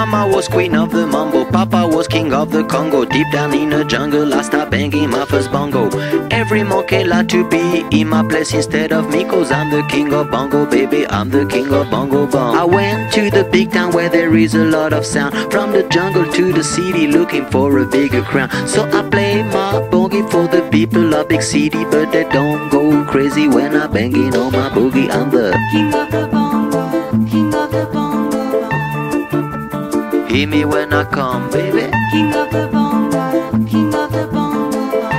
Mama was queen of the mambo, Papa was king of the Congo. Deep down in the jungle I start banging my first bongo. Every monkey like to be in my place instead of me, cause I'm the king of bongo, baby, I'm the king of bongo bong. I went to the big town where there is a lot of sound, from the jungle to the city looking for a bigger crown. So I play my boogie for the people of big city, but they don't go crazy when I banging on my boogie. I'm the king of the bongo, king of the bongo. Hear me when I come, baby. King of the bongo, king of the bongo.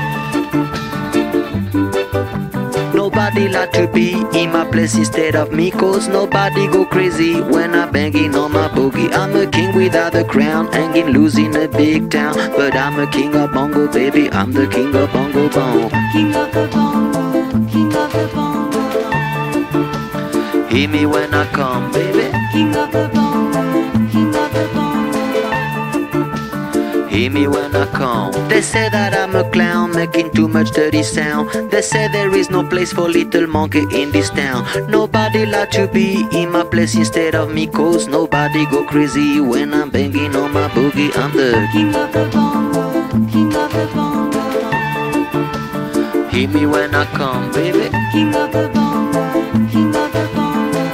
Nobody like to be in my place instead of me, cause nobody go crazy when I banging on my boogie. I'm a king without a crown, hanging loose in a big town, but I'm a king of bongo, baby, I'm the king of bongo bong. King of the bongo, king of the bongo. Hear me when I come, baby. King of the bongo, king of the bongo. Hear me when I come. They say that I'm a clown, making too much dirty sound. They say there is no place for little monkey in this town. Nobody like to be in my place instead of me, cause nobody go crazy when I'm banging on my boogie. I'm the king of the bongo, king of the bongo. Hear me when I come, baby. King of the bongo, king of the bongo.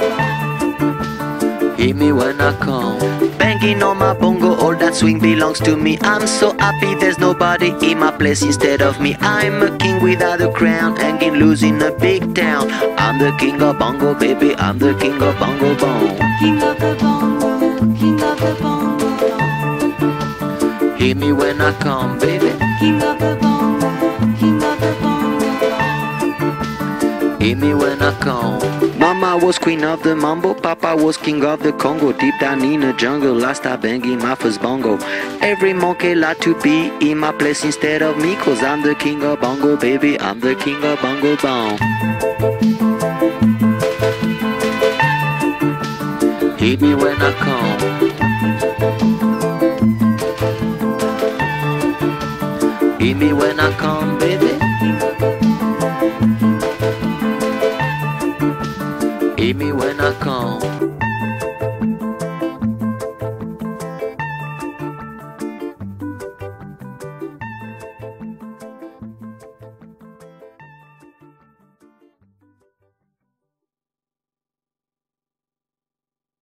Hear me when I come. Banging on my bongo, all that swing belongs to me. I'm so happy there's nobody in my place instead of me. I'm a king without a crown, hanging loose in a big town. I'm the king of bongo, baby, I'm the king of bongo bong. King of the bongo, king of the bongo. Hear me when I come, baby. King of the bongo, king of the bongo. Hear me when I come. Mama was queen of the mambo, Papa was king of the Congo. Deep down in the jungle I start banging my first bongo. Every monkey like to be in my place instead of me, cause I'm the king of bongo, baby, I'm the king of bongo bong. Hear me when I come. Hear me when I come.